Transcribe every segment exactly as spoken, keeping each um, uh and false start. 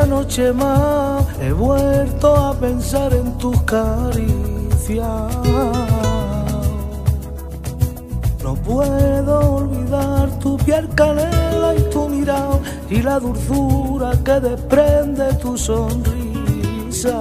Otra noche más he vuelto a pensar en tus caricias. No puedo olvidar tu piel canela y tu mirada y la dulzura que desprende tu sonrisa.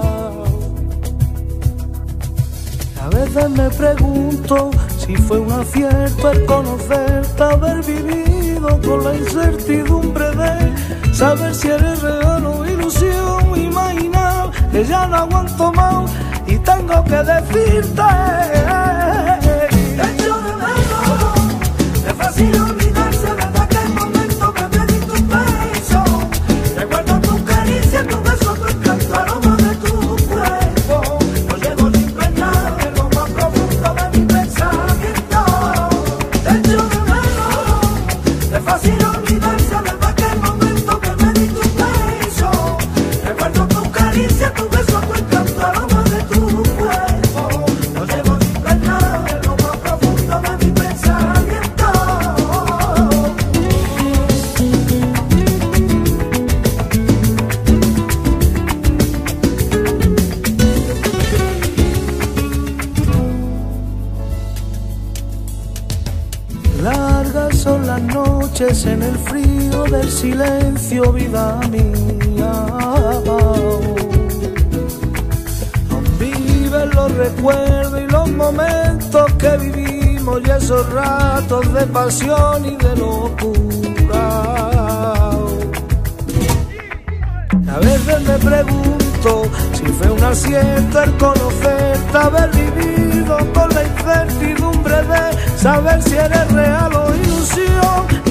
A veces me pregunto si fue un acierto el conocerte, haber vivido con la incertidumbre de saber si eres real o ilusión. Imaginar que ya no aguanto más y tengo que decirte: te echo de menos. Es fácil olvidarse desde aquel momento que me di tus besos. Recuerdo tus caricias, tus besos, tu encanto, aroma de tu cuerpo. No llevo sin pensar en lo más profundo de mi pensamiento. Te echo de menos. Es fácil olvidarse desde aquel momento que me di tus besos. Recuerdo tus caricias, tus besos, tu encanto, aroma de tu cuerpo. No llevo sin pensar en lo más profundo de mi pensamiento. Largas son las noches en el frío del silencio, vida mía. Viven los recuerdos y los momentos que vivimos y esos ratos de pasión y de locura. A veces me pregunto si fue un acierto el conocerte, haber vivido con la incertidumbre de saber si eres real o ilusión.